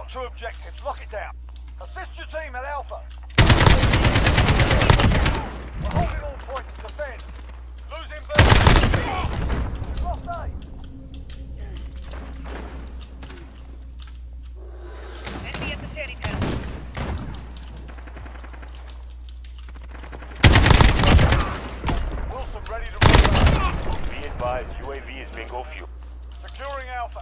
got 2 objectives. Lock it down. Assist your team at Alpha. We're holding all points. Defend. Losing B. Lost A. Enemy at the shanty town. Wilson ready to roll. Be advised, UAV is bingo fuel. Securing Alpha.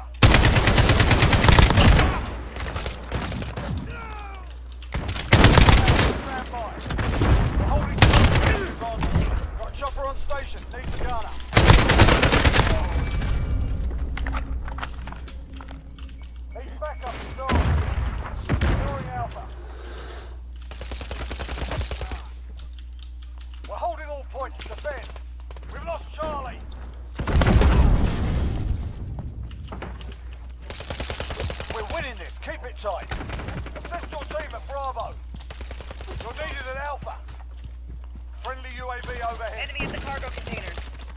Stand by. We're holding on. Got a chopper on station. Needs a gunner. Needs backup. Storm. Securing Alpha. We're holding all points. Defend. We've lost Charlie. We're winning this. Keep it tight. Assist your team at Bravo. You're needed at Alpha. Friendly UAV overhead. Enemy at the cargo containers.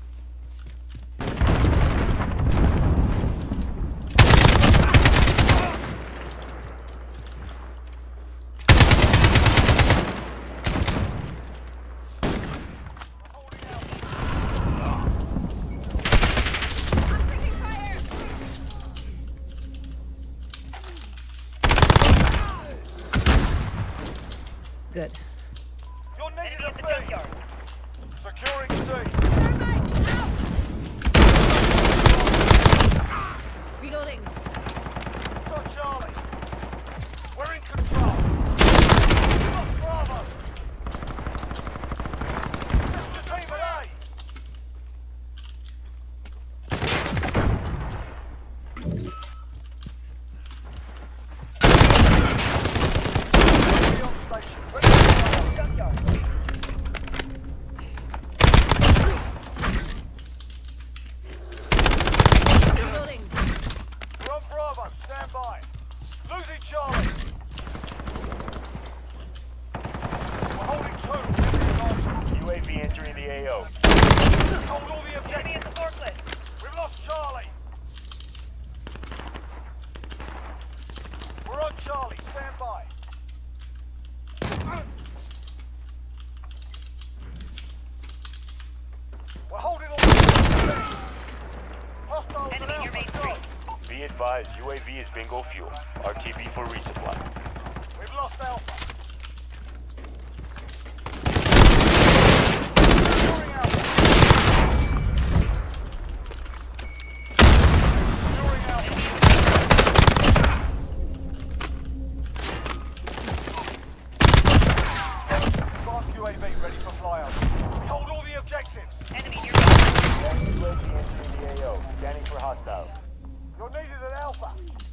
Good. You're needed Enemy at at the B. junkyard. Securing C. Reloading. Got Charlie. We're in control. Got Bravo. Assist your team at A. Reloading. We're on Bravo. Stand by. Losing Charlie. We're holding 2. UAV entering the AO. Hold all the Enemy objectives. at the forklift. We've lost Charlie. We're on Charlie. Stand by. We're holding all the objectives. Hostiles at Enemy near Main Alpha. Street. Be advised, UAV is bingo fuel. RTB for resupply. We've lost Alpha. Securing Alpha. Securing Alpha. Fast UAV ready for flyover. We hold all the objectives. Enemy near UAV entering the AO. Scanning for hostiles. You're needed at Alpha.